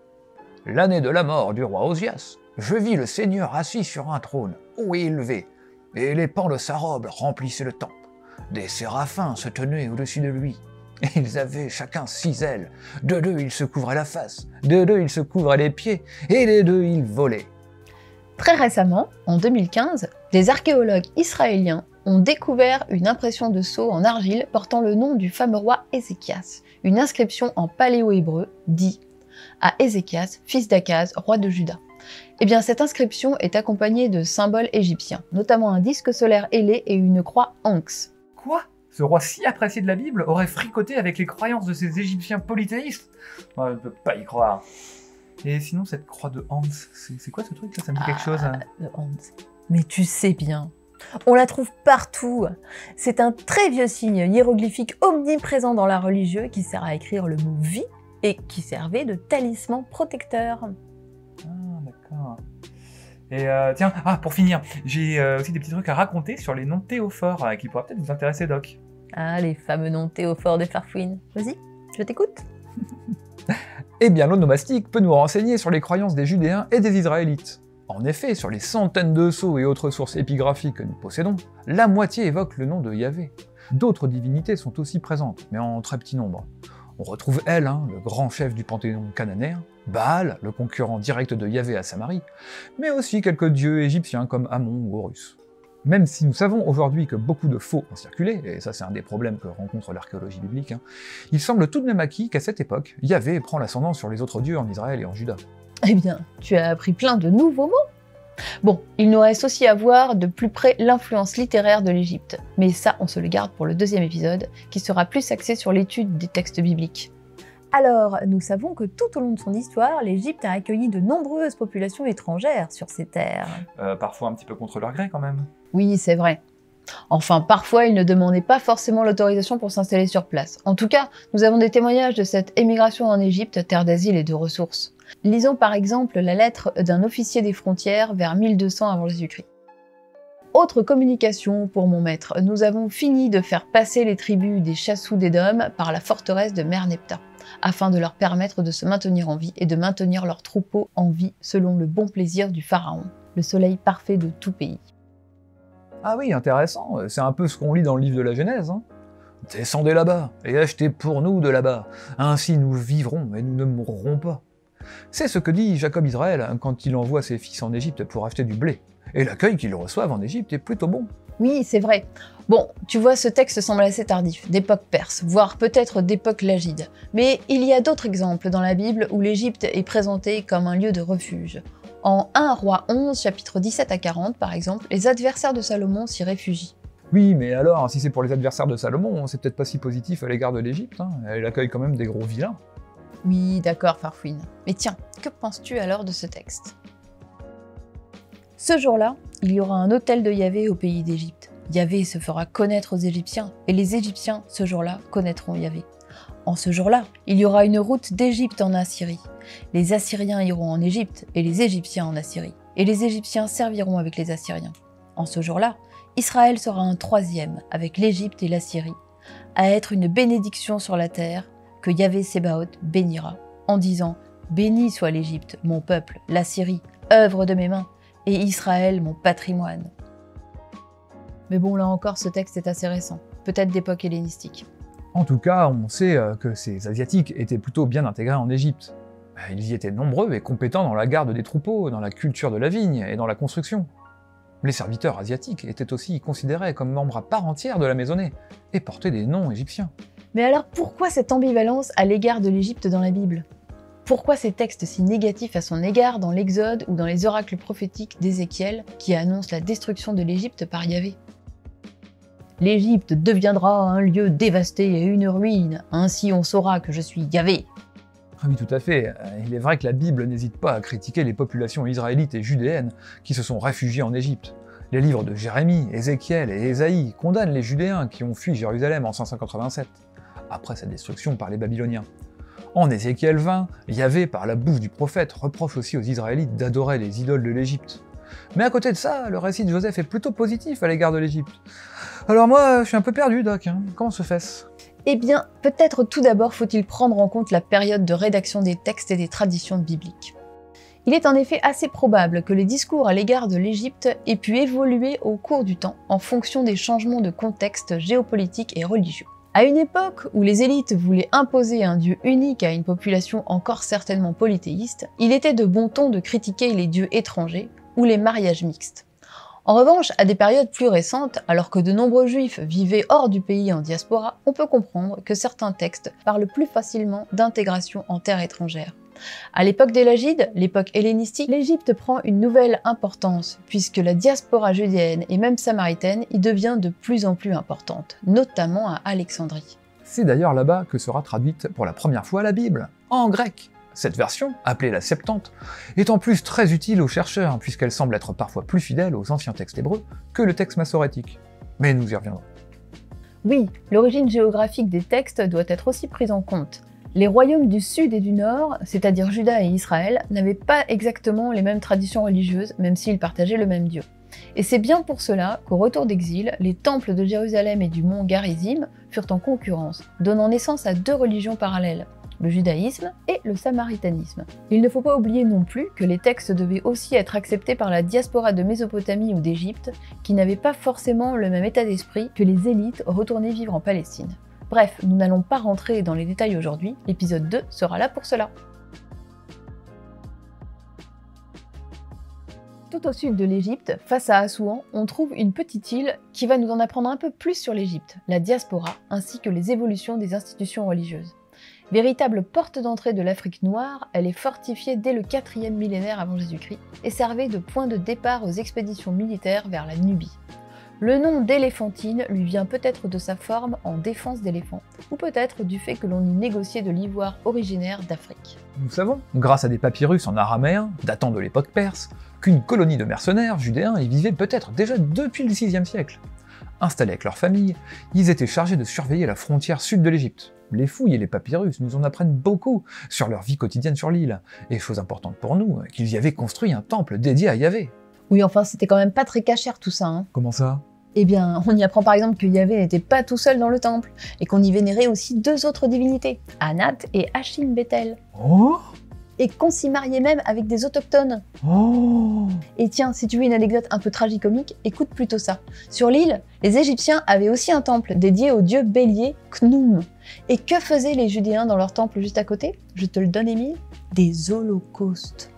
« L'année de la mort du roi Osias, je vis le Seigneur assis sur un trône, haut et élevé, et les pans de sa robe remplissaient le temple. Des séraphins se tenaient au-dessus de lui. Ils avaient chacun 6 ailes, de 2 ils se couvraient la face, de 2 ils se couvraient les pieds, et des 2 ils volaient. » Très récemment, en 2015, des archéologues israéliens ont découvert une impression de sceau en argile portant le nom du fameux roi Ézéchias. Une inscription en paléo-hébreu dit « À Ézéchias, fils d'Akaz, roi de Juda ». Eh bien, cette inscription est accompagnée de symboles égyptiens, notamment un disque solaire ailé et une croix anx. Quoi? Ce roi si apprécié de la Bible aurait fricoté avec les croyances de ces Égyptiens polythéistes? Je ne peux pas y croire. Et sinon, cette croix de Hans, c'est quoi ce truc là? Ça me dit quelque chose? De Hans. Mais tu sais bien. On la trouve partout. C'est un très vieux signe hiéroglyphique omniprésent dans l'art religieux qui sert à écrire le mot « vie » et qui servait de talisman protecteur. Ah, d'accord. Et tiens, pour finir, j'ai aussi des petits trucs à raconter sur les noms théophores qui pourraient peut-être vous intéresser, Doc. Ah, les fameux noms théophores des Farfouines. Vas-y, je t'écoute. Eh bien, l'onomastique peut nous renseigner sur les croyances des Judéens et des Israélites. En effet, sur les centaines de sceaux et autres sources épigraphiques que nous possédons, la moitié évoque le nom de Yahvé. D'autres divinités sont aussi présentes, mais en très petit nombre. On retrouve El, le grand chef du panthéon cananéen, Baal, le concurrent direct de Yahvé à Samarie, mais aussi quelques dieux égyptiens comme Amon ou Horus. Même si nous savons aujourd'hui que beaucoup de faux ont circulé, et ça c'est un des problèmes que rencontre l'archéologie biblique, il semble tout de même acquis qu'à cette époque, Yahvé prend l'ascendant sur les autres dieux en Israël et en Juda. Eh bien, tu as appris plein de nouveaux mots. Bon, il nous reste aussi à voir de plus près l'influence littéraire de l'Égypte, mais ça on se le garde pour le deuxième épisode, qui sera plus axé sur l'étude des textes bibliques. Alors, nous savons que tout au long de son histoire, l'Égypte a accueilli de nombreuses populations étrangères sur ses terres. Parfois un petit peu contre leur gré quand même. Oui, c'est vrai. Enfin, parfois, ils ne demandaient pas forcément l'autorisation pour s'installer sur place. En tout cas, nous avons des témoignages de cette émigration en Égypte, terre d'asile et de ressources. Lisons par exemple la lettre d'un officier des frontières vers 1200 avant Jésus-Christ. Autre communication pour mon maître, nous avons fini de faire passer les tribus des Chassous d'Édom par la forteresse de Merneptah, afin de leur permettre de se maintenir en vie et de maintenir leurs troupeaux en vie selon le bon plaisir du pharaon, le soleil parfait de tout pays. Ah oui, intéressant, c'est un peu ce qu'on lit dans le livre de la Genèse. Descendez là-bas, et achetez pour nous de là-bas, ainsi nous vivrons et nous ne mourrons pas. C'est ce que dit Jacob Israël quand il envoie ses fils en Égypte pour acheter du blé. Et l'accueil qu'ils reçoivent en Égypte est plutôt bon. Oui, c'est vrai. Bon, tu vois, ce texte semble assez tardif, d'époque perse, voire peut-être d'époque lagide. Mais il y a d'autres exemples dans la Bible où l'Égypte est présentée comme un lieu de refuge. En 1 Roi 11, chapitres 17 à 40, par exemple, les adversaires de Salomon s'y réfugient. Oui, mais alors, si c'est pour les adversaires de Salomon, c'est peut-être pas si positif à l'égard de l'Égypte. Elle accueille quand même des gros vilains. Oui, d'accord, Farfouine. Mais tiens, que penses-tu alors de ce texte? Ce jour-là, il y aura un autel de Yahvé au pays d'Égypte. Yahvé se fera connaître aux Égyptiens, et les Égyptiens, ce jour-là, connaîtront Yahvé. En ce jour-là, il y aura une route d'Égypte en Assyrie. Les Assyriens iront en Égypte, et les Égyptiens en Assyrie. Et les Égyptiens serviront avec les Assyriens. En ce jour-là, Israël sera un troisième, avec l'Égypte et l'Assyrie, à être une bénédiction sur la terre, que Yahvé Sébaoth bénira, en disant « Béni soit l'Égypte, mon peuple, l'Assyrie, œuvre de mes mains, et Israël, mon patrimoine. » Mais bon, là encore, ce texte est assez récent, peut-être d'époque hellénistique. En tout cas, on sait que ces Asiatiques étaient plutôt bien intégrés en Égypte. Ils y étaient nombreux et compétents dans la garde des troupeaux, dans la culture de la vigne et dans la construction. Les serviteurs asiatiques étaient aussi considérés comme membres à part entière de la maisonnée, et portaient des noms égyptiens. Mais alors pourquoi cette ambivalence à l'égard de l'Égypte dans la Bible? Pourquoi ces textes si négatifs à son égard dans l'Exode ou dans les oracles prophétiques d'Ézéchiel qui annoncent la destruction de l'Égypte par Yahvé? L'Égypte deviendra un lieu dévasté et une ruine, ainsi on saura que je suis Yahvé. Ah oui, tout à fait. Il est vrai que la Bible n'hésite pas à critiquer les populations israélites et judéennes qui se sont réfugiées en Égypte. Les livres de Jérémie, Ézéchiel et Ésaïe condamnent les Judéens qui ont fui Jérusalem en 587, après sa destruction par les Babyloniens. En Ézéchiel 20, Yahvé, par la bouche du prophète, reproche aussi aux Israélites d'adorer les idoles de l'Égypte. Mais à côté de ça, le récit de Joseph est plutôt positif à l'égard de l'Égypte. Alors moi, je suis un peu perdu, Doc. Comment se fait-ce? Eh bien, peut-être tout d'abord faut-il prendre en compte la période de rédaction des textes et des traditions bibliques. Il est en effet assez probable que les discours à l'égard de l'Égypte aient pu évoluer au cours du temps en fonction des changements de contexte géopolitique et religieux. À une époque où les élites voulaient imposer un dieu unique à une population encore certainement polythéiste, il était de bon ton de critiquer les dieux étrangers ou les mariages mixtes. En revanche, à des périodes plus récentes, alors que de nombreux juifs vivaient hors du pays en diaspora, on peut comprendre que certains textes parlent plus facilement d'intégration en terre étrangère. À l'époque des Lagides, l'époque hellénistique, l'Égypte prend une nouvelle importance, puisque la diaspora judéenne et même samaritaine y devient de plus en plus importante, notamment à Alexandrie. C'est d'ailleurs là-bas que sera traduite pour la première fois la Bible, en grec. Cette version, appelée la Septante, est en plus très utile aux chercheurs, puisqu'elle semble être parfois plus fidèle aux anciens textes hébreux que le texte massorétique. Mais nous y reviendrons. Oui, l'origine géographique des textes doit être aussi prise en compte. Les royaumes du sud et du nord, c'est-à-dire Juda et Israël, n'avaient pas exactement les mêmes traditions religieuses, même s'ils partageaient le même Dieu. Et c'est bien pour cela qu'au retour d'exil, les temples de Jérusalem et du mont Garizim furent en concurrence, donnant naissance à deux religions parallèles, le judaïsme et le samaritanisme. Il ne faut pas oublier non plus que les textes devaient aussi être acceptés par la diaspora de Mésopotamie ou d'Égypte, qui n'avaient pas forcément le même état d'esprit que les élites retournées vivre en Palestine. Bref, nous n'allons pas rentrer dans les détails aujourd'hui, l'épisode 2 sera là pour cela. Tout au sud de l'Égypte, face à Assouan, on trouve une petite île qui va nous en apprendre un peu plus sur l'Égypte, la diaspora, ainsi que les évolutions des institutions religieuses. Véritable porte d'entrée de l'Afrique noire, elle est fortifiée dès le 4e millénaire avant Jésus-Christ et servait de point de départ aux expéditions militaires vers la Nubie. Le nom d'éléphantine lui vient peut-être de sa forme en défense d'éléphant, ou peut-être du fait que l'on y négociait de l'ivoire originaire d'Afrique. Nous savons, grâce à des papyrus en araméen, datant de l'époque perse, qu'une colonie de mercenaires judéens y vivait peut-être déjà depuis le VIe siècle. Installés avec leur famille, ils étaient chargés de surveiller la frontière sud de l'Égypte. Les fouilles et les papyrus nous en apprennent beaucoup sur leur vie quotidienne sur l'île, et chose importante pour nous, qu'ils y avaient construit un temple dédié à Yahvé. Oui, enfin, c'était quand même pas très cachère tout ça, hein. Comment ça? Eh bien, on y apprend par exemple que Yahvé n'était pas tout seul dans le temple, et qu'on y vénérait aussi deux autres divinités, Anat et Achim Bethel. Oh! et qu'on s'y mariait même avec des autochtones. Oh! Et tiens, si tu veux une anecdote un peu tragicomique, écoute plutôt ça. Sur l'île, les Égyptiens avaient aussi un temple dédié au dieu bélier Khnum. Et que faisaient les Judéens dans leur temple juste à côté? Je te le donne, Émile. Des holocaustes.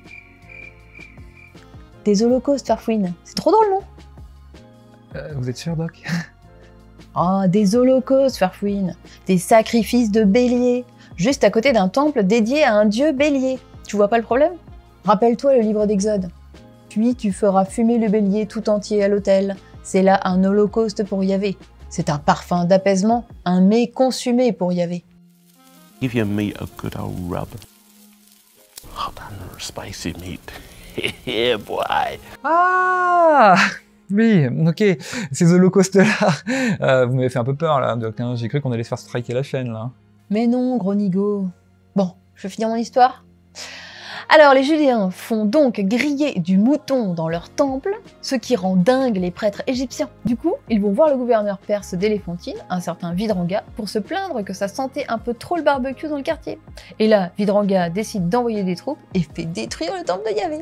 Des holocaustes, Farfouine. C'est trop drôle, non? Vous êtes sûr, Doc? Oh, des holocaustes, Farfouine. Des sacrifices de béliers. Juste à côté d'un temple dédié à un dieu bélier. Tu vois pas le problème? Rappelle-toi le livre d'Exode. Puis tu feras fumer le bélier tout entier à l'autel. C'est là un holocauste pour Yahvé. C'est un parfum d'apaisement, un mets consumé pour Yahvé. Give your meat a good old rub. Hot and spicy meat. Yeah, boy. Ah! Oui, ok, ces holocaustes-là, vous m'avez fait un peu peur là, Doc, hein. J'ai cru qu'on allait se faire striker la chaîne là. Mais non, gros nigo. Bon, je vais finir mon histoire. Alors, les Judéens font donc griller du mouton dans leur temple, ce qui rend dingue les prêtres égyptiens. Du coup, ils vont voir le gouverneur perse d'Éléphantine, un certain Vidrangha, pour se plaindre que ça sentait un peu trop le barbecue dans le quartier. Et là, Vidrangha décide d'envoyer des troupes et fait détruire le temple de Yahvé.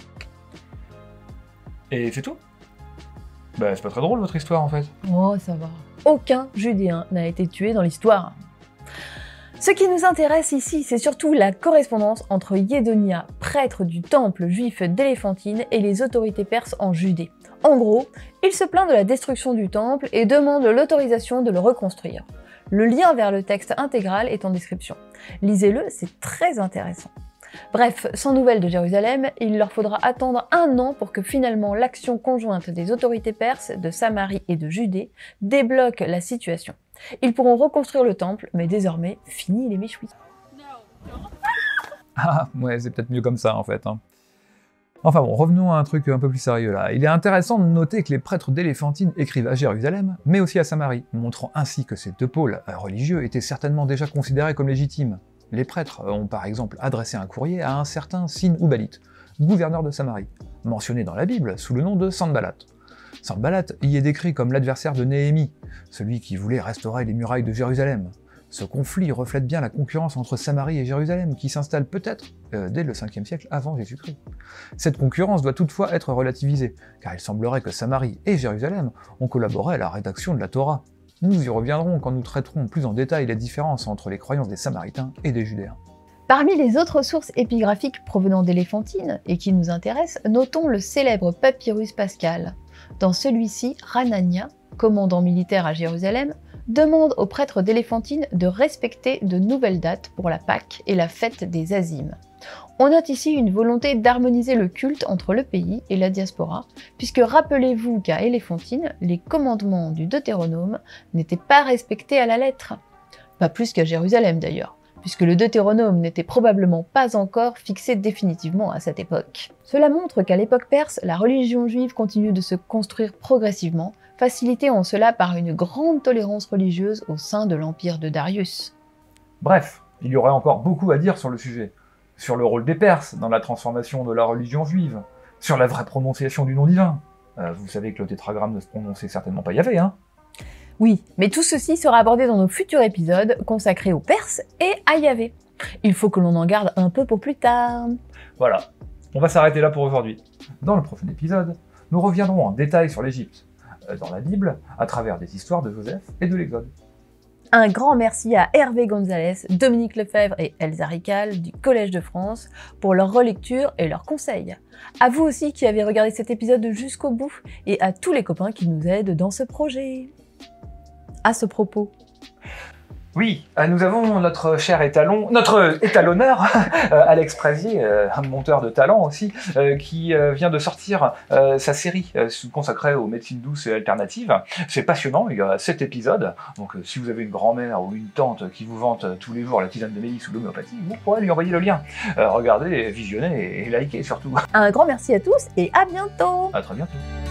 Et c'est tout? Bah, c'est pas très drôle votre histoire en fait. Oh, ça va. Aucun Judéen n'a été tué dans l'histoire. Ce qui nous intéresse ici, c'est surtout la correspondance entre Yédonia, prêtre du temple juif d'Éléphantine, et les autorités perses en Judée. En gros, il se plaint de la destruction du temple et demande l'autorisation de le reconstruire. Le lien vers le texte intégral est en description. Lisez-le, c'est très intéressant. Bref, sans nouvelles de Jérusalem, il leur faudra attendre 1 an pour que finalement l'action conjointe des autorités perses, de Samarie et de Judée débloque la situation. Ils pourront reconstruire le temple, mais désormais, fini les méchouis. Ah, ouais, c'est peut-être mieux comme ça en fait. Hein. Enfin bon, revenons à un truc un peu plus sérieux là. Il est intéressant de noter que les prêtres d'Éléphantine écrivent à Jérusalem, mais aussi à Samarie, montrant ainsi que ces 2 pôles religieux étaient certainement déjà considérés comme légitimes. Les prêtres ont par exemple adressé un courrier à un certain Sin-Ubalit, gouverneur de Samarie, mentionné dans la Bible sous le nom de Sanballat. Sanballat y est décrit comme l'adversaire de Néhémie, celui qui voulait restaurer les murailles de Jérusalem. Ce conflit reflète bien la concurrence entre Samarie et Jérusalem qui s'installe peut-être dès le 5e siècle avant Jésus-Christ. Cette concurrence doit toutefois être relativisée, car il semblerait que Samarie et Jérusalem ont collaboré à la rédaction de la Torah. Nous y reviendrons quand nous traiterons plus en détail les différences entre les croyances des Samaritains et des Judéens. Parmi les autres sources épigraphiques provenant d'Éléphantine, et qui nous intéressent, notons le célèbre Papyrus Pascal. Dans celui-ci, Hanania, commandant militaire à Jérusalem, demande aux prêtres d'Éléphantine de respecter de nouvelles dates pour la Pâque et la fête des Azimes. On note ici une volonté d'harmoniser le culte entre le pays et la diaspora, puisque rappelez-vous qu'à Éléphantine, les commandements du Deutéronome n'étaient pas respectés à la lettre. Pas plus qu'à Jérusalem d'ailleurs, puisque le Deutéronome n'était probablement pas encore fixé définitivement à cette époque. Cela montre qu'à l'époque perse, la religion juive continue de se construire progressivement, facilitée en cela par une grande tolérance religieuse au sein de l'empire de Darius. Bref, il y aurait encore beaucoup à dire sur le sujet. Sur le rôle des Perses dans la transformation de la religion juive, sur la vraie prononciation du nom divin. Vous savez que le tétragramme ne se prononçait certainement pas Yahvé, hein? Oui, mais tout ceci sera abordé dans nos futurs épisodes consacrés aux Perses et à Yahvé. Il faut que l'on en garde un peu pour plus tard. Voilà, on va s'arrêter là pour aujourd'hui. Dans le prochain épisode, nous reviendrons en détail sur l'Égypte, dans la Bible, à travers des histoires de Joseph et de l'Exode. Un grand merci à Hervé Gonzalez, Dominique Lefebvre et Elsa Rical du Collège de France pour leur relecture et leurs conseils. À vous aussi qui avez regardé cet épisode jusqu'au bout et à tous les copains qui nous aident dans ce projet. À ce propos, Oui, nous avons notre cher étalonneur, Alex Prézier, un monteur de talent aussi, qui vient de sortir sa série consacrée aux médecines douces et alternatives. C'est passionnant, il y a 7 épisodes, donc si vous avez une grand-mère ou une tante qui vous vante tous les jours la tisane de mélisse ou l'homéopathie, vous pourrez lui envoyer le lien. Regardez, visionnez et likez surtout. un grand merci à tous et à bientôt! À très bientôt.